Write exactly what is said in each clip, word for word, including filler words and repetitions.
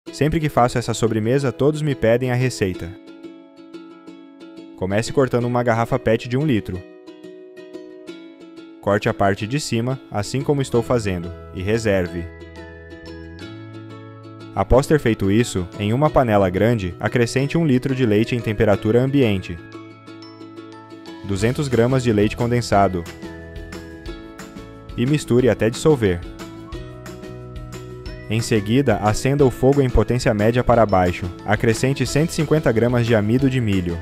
Sempre que faço essa sobremesa, todos me pedem a receita. Comece cortando uma garrafa P E T de um litro. Corte a parte de cima, assim como estou fazendo, e reserve. Após ter feito isso, em uma panela grande, acrescente um litro de leite em temperatura ambiente, duzentas gramas de leite condensado e misture até dissolver. Em seguida, acenda o fogo em potência média para baixo, acrescente cento e cinquenta gramas de amido de milho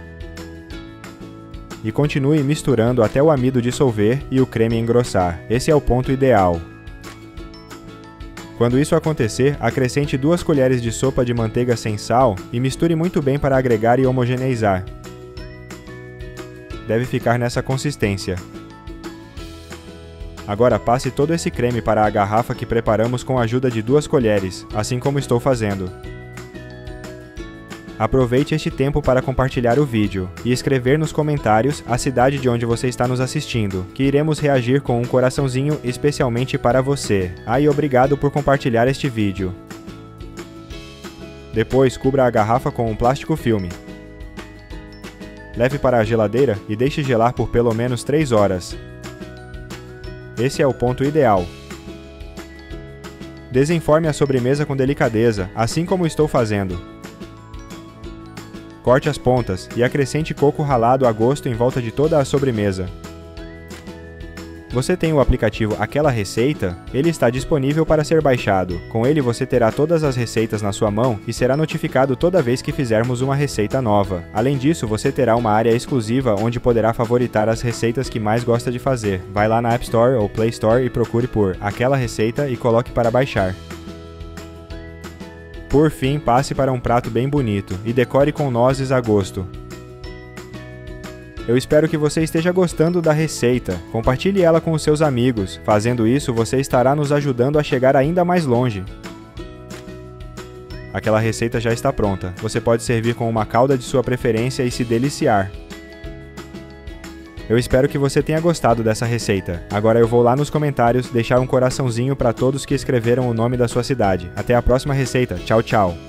e continue misturando até o amido dissolver e o creme engrossar. Esse é o ponto ideal. Quando isso acontecer, acrescente duas colheres de sopa de manteiga sem sal e misture muito bem para agregar e homogeneizar. Deve ficar nessa consistência. Agora passe todo esse creme para a garrafa que preparamos com a ajuda de duas colheres, assim como estou fazendo. Aproveite este tempo para compartilhar o vídeo e escrever nos comentários a cidade de onde você está nos assistindo, que iremos reagir com um coraçãozinho especialmente para você. Ah, e obrigado por compartilhar este vídeo. Depois, cubra a garrafa com um plástico filme. Leve para a geladeira e deixe gelar por pelo menos três horas. Esse é o ponto ideal. Desenforme a sobremesa com delicadeza, assim como estou fazendo. Corte as pontas e acrescente coco ralado a gosto em volta de toda a sobremesa. Você tem o aplicativo Aquela Receita? Ele está disponível para ser baixado. Com ele você terá todas as receitas na sua mão e será notificado toda vez que fizermos uma receita nova. Além disso, você terá uma área exclusiva onde poderá favoritar as receitas que mais gosta de fazer. Vai lá na App Store ou Play Store e procure por Aquela Receita e coloque para baixar. Por fim, passe para um prato bem bonito e decore com nozes a gosto. Eu espero que você esteja gostando da receita. Compartilhe ela com os seus amigos. Fazendo isso, você estará nos ajudando a chegar ainda mais longe. Aquela receita já está pronta. Você pode servir com uma calda de sua preferência e se deliciar. Eu espero que você tenha gostado dessa receita. Agora eu vou lá nos comentários deixar um coraçãozinho para todos que escreveram o nome da sua cidade. Até a próxima receita. Tchau, tchau!